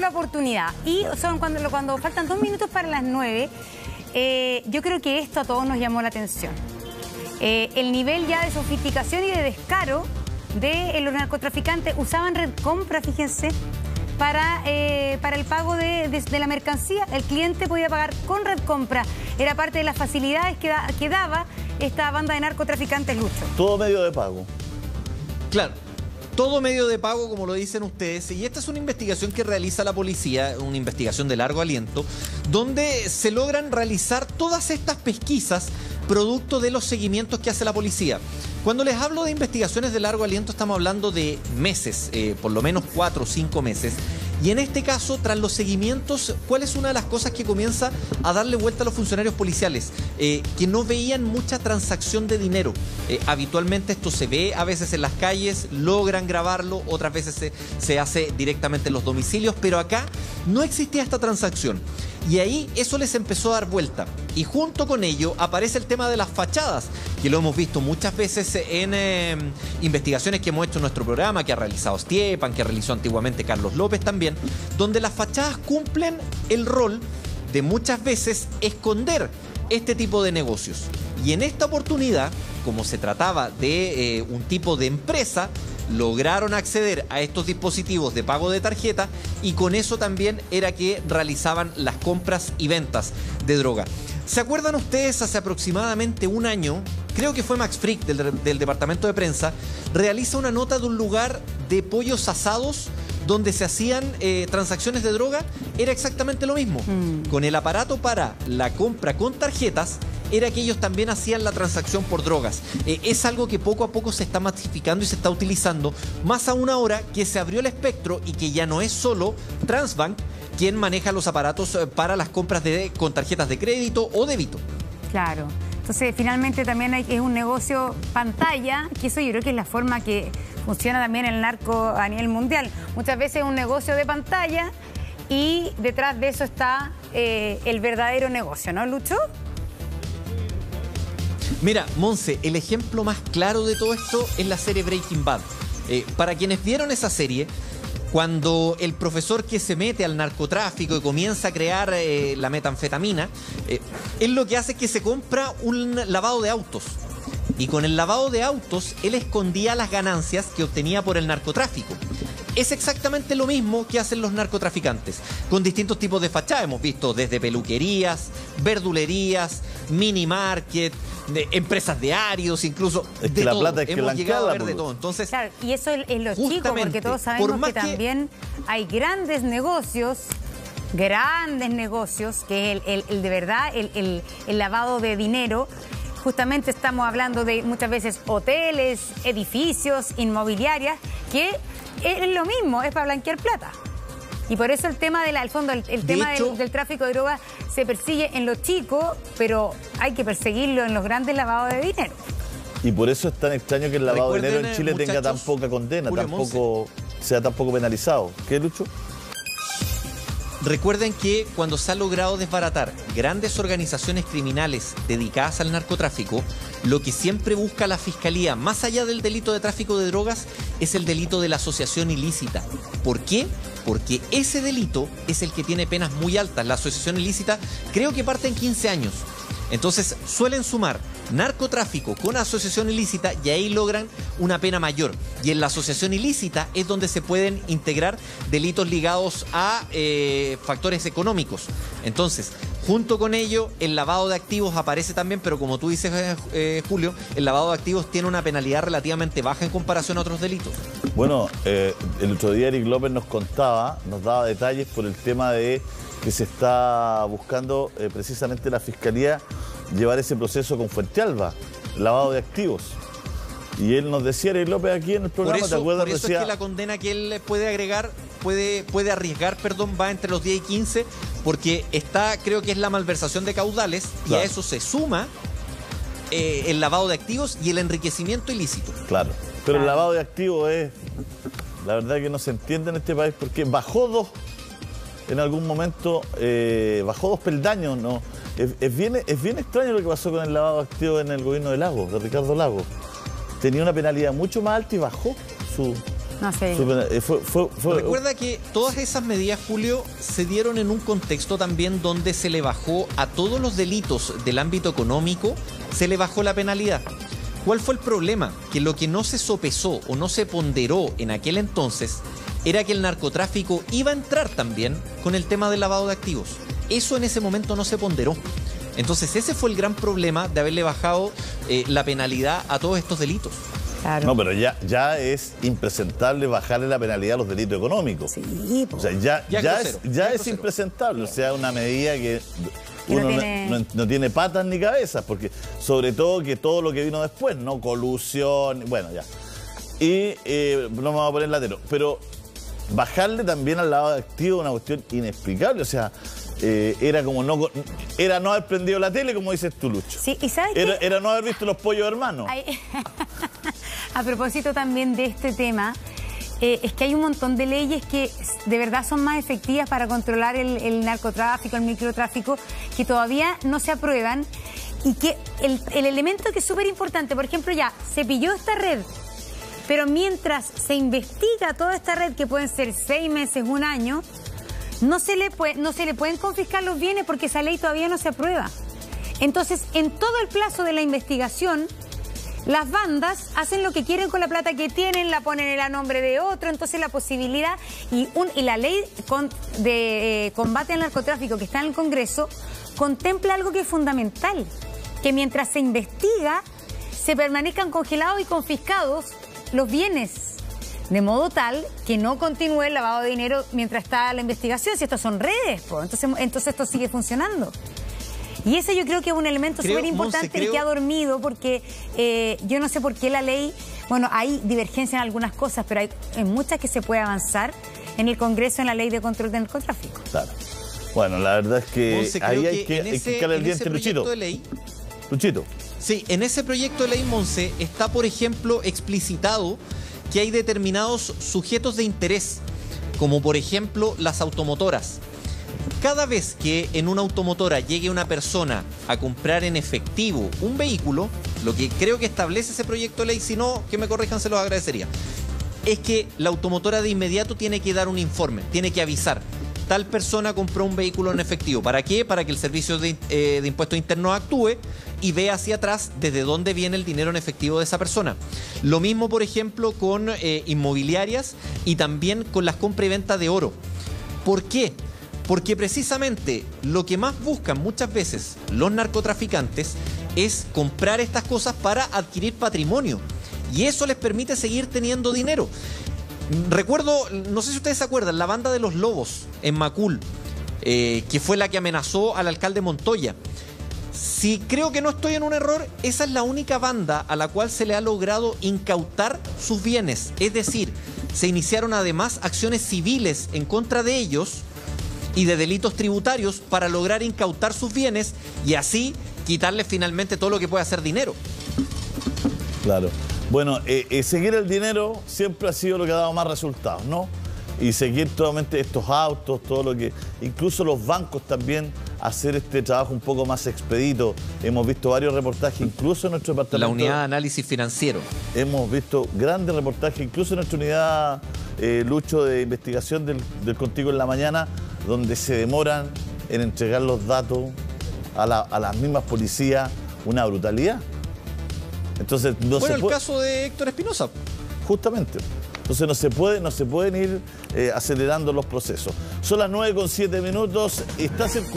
oportunidad. Y son cuando faltan 2 minutos para las 9, yo creo que esto a todos nos llamó la atención. El nivel ya de sofisticación y de descaro de los narcotraficantes. Usaban red compra, fíjense, para el pago de la mercancía. El cliente podía pagar con red compra. Era parte de las facilidades que daba esta banda de narcotraficantes, Lucho. Todo medio de pago. Claro. Todo medio de pago, como lo dicen ustedes, y esta es una investigación que realiza la policía, una investigación de largo aliento, donde se logran realizar todas estas pesquisas producto de los seguimientos que hace la policía. Cuando les hablo de investigaciones de largo aliento, estamos hablando de meses, por lo menos 4 o 5 meses. Y en este caso, tras los seguimientos, ¿cuál es una de las cosas que comienza a darle vuelta a los funcionarios policiales? Que no veían mucha transacción de dinero. Habitualmente esto se ve a veces en las calles, logran grabarlo, otras veces se hace directamente en los domicilios, pero acá no existía esta transacción. Y ahí eso les empezó a dar vuelta. Y junto con ello aparece el tema de las fachadas, que lo hemos visto muchas veces en investigaciones que hemos hecho en nuestro programa, que ha realizado Stiepan, que realizó antiguamente Carlos López también, donde las fachadas cumplen el rol de muchas veces esconder este tipo de negocios. Y en esta oportunidad, como se trataba de un tipo de empresa, lograron acceder a estos dispositivos de pago de tarjeta y con eso también era que realizaban las compras y ventas de droga. ¿Se acuerdan ustedes? Hace aproximadamente un año, creo que fue Max Frick del departamento de prensa, realiza una nota de un lugar de pollos asados donde se hacían transacciones de droga. Era exactamente lo mismo. Con el aparato para la compra con tarjetas, era que ellos también hacían la transacción por drogas. Es algo que poco a poco se está masificando y se está utilizando, más aún ahora que se abrió el espectro y que ya no es solo Transbank quien maneja los aparatos para las compras con tarjetas de crédito o débito. Claro. Entonces, finalmente también es un negocio pantalla, que eso yo creo que es la forma que funciona también el narco a nivel mundial. Muchas veces es un negocio de pantalla y detrás de eso está el verdadero negocio, ¿no, Lucho? Mira, Monse, el ejemplo más claro de todo esto es la serie Breaking Bad. Para quienes vieron esa serie, cuando el profesor que se mete al narcotráfico y comienza a crear la metanfetamina, él lo que hace es que se compra un lavado de autos. Y con el lavado de autos, él escondía las ganancias que obtenía por el narcotráfico. Es exactamente lo mismo que hacen los narcotraficantes, con distintos tipos de fachadas. Hemos visto desde peluquerías, verdulerías, mini market, empresas de diarios, incluso es de que la todo. plata es que hemos llegado a ver de pues. todo. Entonces, claro, y eso es lo chico, porque todos sabemos que también hay grandes negocios, que es el de verdad, el lavado de dinero. Justamente estamos hablando de muchas veces hoteles, edificios, inmobiliarias, que es lo mismo, es para blanquear plata. Y por eso el tema del tráfico de drogas se persigue en lo chico, pero hay que perseguirlo en los grandes lavados de dinero. Y por eso es tan extraño que el lavado de dinero en Chile tenga tan poca condena, sea tan poco penalizado. ¿Qué, Lucho? Recuerden que cuando se ha logrado desbaratar grandes organizaciones criminales dedicadas al narcotráfico, lo que siempre busca la Fiscalía, más allá del delito de tráfico de drogas, es el delito de la asociación ilícita. ¿Por qué? Porque ese delito es el que tiene penas muy altas. La asociación ilícita creo que parte en 15 años. Entonces suelen sumar narcotráfico con asociación ilícita y ahí logran una pena mayor. Y en la asociación ilícita es donde se pueden integrar delitos ligados a factores económicos. Entonces, junto con ello, el lavado de activos aparece también, pero como tú dices, Julio, el lavado de activos tiene una penalidad relativamente baja en comparación a otros delitos. Bueno, el otro día Eric López nos daba detalles por el tema de que se está buscando precisamente la Fiscalía llevar ese proceso con Fuentealba, lavado de activos. Y él nos decía, Eric López, aquí en el programa, ¿te acuerdas? Por eso es que la condena que él puede arriesgar, va entre los 10 y 15, porque creo que es la malversación de caudales, claro. Y a eso se suma el lavado de activos y el enriquecimiento ilícito. Claro, pero el lavado de activos es, la verdad que no se entiende en este país, porque en algún momento bajó 2 peldaños, ¿no? Es bien extraño lo que pasó con el lavado de activos en el gobierno de Lagos, de Ricardo Lagos. Tenía una penalidad mucho más alta y bajó No sé. Recuerda que todas esas medidas, Julio, se dieron en un contexto también donde se le bajó a todos los delitos del ámbito económico, se le bajó la penalidad. ¿Cuál fue el problema? Que lo que no se sopesó o no se ponderó en aquel entonces era que el narcotráfico iba a entrar también con el tema del lavado de activos. Eso en ese momento no se ponderó. Entonces ese fue el gran problema de haberle bajado la penalidad a todos estos delitos. Claro. No, pero ya es impresentable bajarle la penalidad a los delitos económicos. Sí, o sea, ya es impresentable. O sea, una medida que uno no tiene patas ni cabezas, porque sobre todo que todo lo que vino después, ¿no? Colusión, bueno, ya. Y no me voy a poner latero. Pero bajarle también al lavado de activos es una cuestión inexplicable. O sea, era como no haber prendido la tele, como dices tú, Lucho. Sí, ¿y sabes qué? Era no haber visto Los Pollos Hermanos. A propósito también de este tema, es que hay un montón de leyes que de verdad son más efectivas para controlar el narcotráfico, el microtráfico, que todavía no se aprueban, y que el elemento que es súper importante, por ejemplo, ya se pilló esta red, pero mientras se investiga toda esta red, que pueden ser 6 meses, 1 año, no se le pueden confiscar los bienes porque esa ley todavía no se aprueba. Entonces, en todo el plazo de la investigación, las bandas hacen lo que quieren con la plata que tienen, la ponen a nombre de otro, entonces la posibilidad y la ley de combate al narcotráfico que está en el Congreso contempla algo que es fundamental, que mientras se investiga se permanezcan congelados y confiscados los bienes, de modo tal que no continúe el lavado de dinero mientras está la investigación. Si estos son redes, entonces esto sigue funcionando. Y ese yo creo que es un elemento súper importante y que ha dormido, porque yo no sé por qué la ley, bueno, hay divergencia en algunas cosas, pero hay en muchas que se puede avanzar en el Congreso en la ley de control del narcotráfico. Claro. Bueno, la verdad es que Monse, ahí hay que calar el diente, Luchito. Luchito. Sí, en ese proyecto de ley, Monse, está, por ejemplo, explicitado que hay determinados sujetos de interés, como por ejemplo las automotoras. Cada vez que en una automotora llegue una persona a comprar en efectivo un vehículo, lo que creo que establece ese proyecto de ley, si no, que me corrijan, se los agradecería, es que la automotora de inmediato tiene que dar un informe, tiene que avisar. Tal persona compró un vehículo en efectivo. ¿Para qué? Para que el Servicio de Impuestos Internos actúe y vea hacia atrás desde dónde viene el dinero en efectivo de esa persona. Lo mismo, por ejemplo, con inmobiliarias y también con las compras y ventas de oro. ¿Por qué? Porque precisamente lo que más buscan muchas veces los narcotraficantes es comprar estas cosas para adquirir patrimonio. Y eso les permite seguir teniendo dinero. Recuerdo, no sé si ustedes se acuerdan, la banda de los Lobos en Macul, que fue la que amenazó al alcalde Montoya. Si creo que no estoy en un error, esa es la única banda a la cual se le ha logrado incautar sus bienes. Es decir, se iniciaron además acciones civiles en contra de ellos y de delitos tributarios para lograr incautar sus bienes y así quitarles finalmente todo lo que puede hacer dinero. Claro. Bueno, seguir el dinero siempre ha sido lo que ha dado más resultados, ¿no? Y seguir totalmente estos autos, todo lo que... Incluso los bancos también hacer este trabajo un poco más expedito. Hemos visto varios reportajes, incluso en nuestro departamento... La unidad de análisis financiero. Hemos visto grandes reportajes, incluso en nuestra unidad, Lucho, de investigación del Contigo en la Mañana, donde se demoran en entregar los datos a las mismas policías, una brutalidad. Entonces, el caso de Héctor Espinosa. Justamente. Entonces no se pueden ir acelerando los procesos. Son las 9:07. Estás